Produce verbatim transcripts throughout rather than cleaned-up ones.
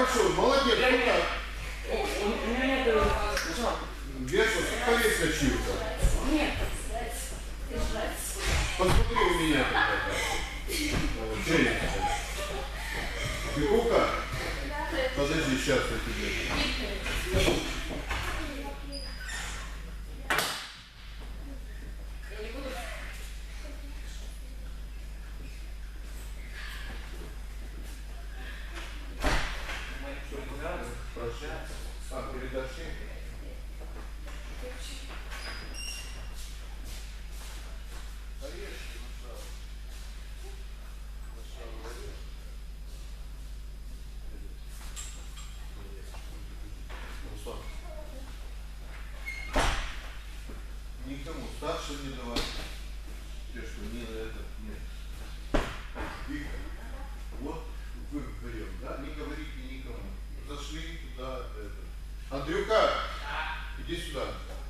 Хорошо, молодец. Вот так. У меня нет... Вешу, скорее скачился. Нет. Посмотри у меня какая-то. Фигука? Подожди, сейчас я тебе. А, передачи? Никому старше не давать. Те, что не на это, нет. Вика, вот вы вдвоем, да? Не говорите никому. Зашли туда, это. Андрюка, иди сюда.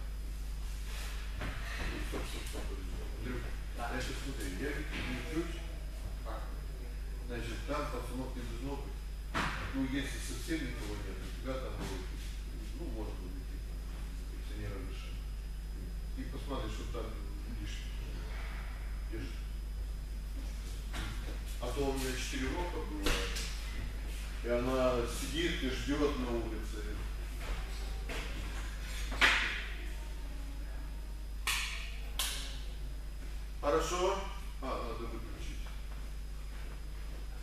Стоп, стоп, стоп. Андрюка, значит, смотри, я ключ. Значит, там пацанов не должно быть. Ну, если совсем никого нет, у тебя там будет, ну, может быть, если не разрешено. И посмотри, что там лишнее. Держи. А то у меня четыре рока было, и она сидит и ждет на улице. Хорошо? А, надо выключить.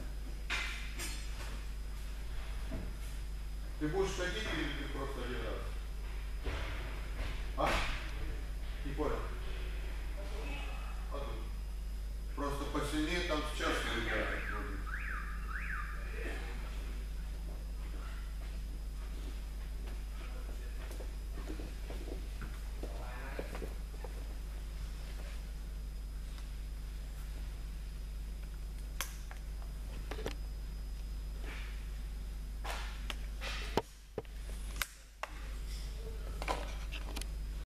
Ты будешь ходить или ты просто один раз?